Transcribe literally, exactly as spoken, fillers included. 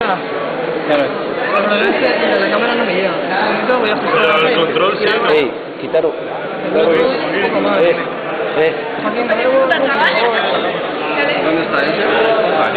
Claro. El problema es que la cámara no me llega. En este momento voy a ajustar. Pero el control sí, ¿no? Ey, quítalo. El control un poco más. Eh, eh. Joaquín, ¿me llevo? ¿Dónde está ese? Vale.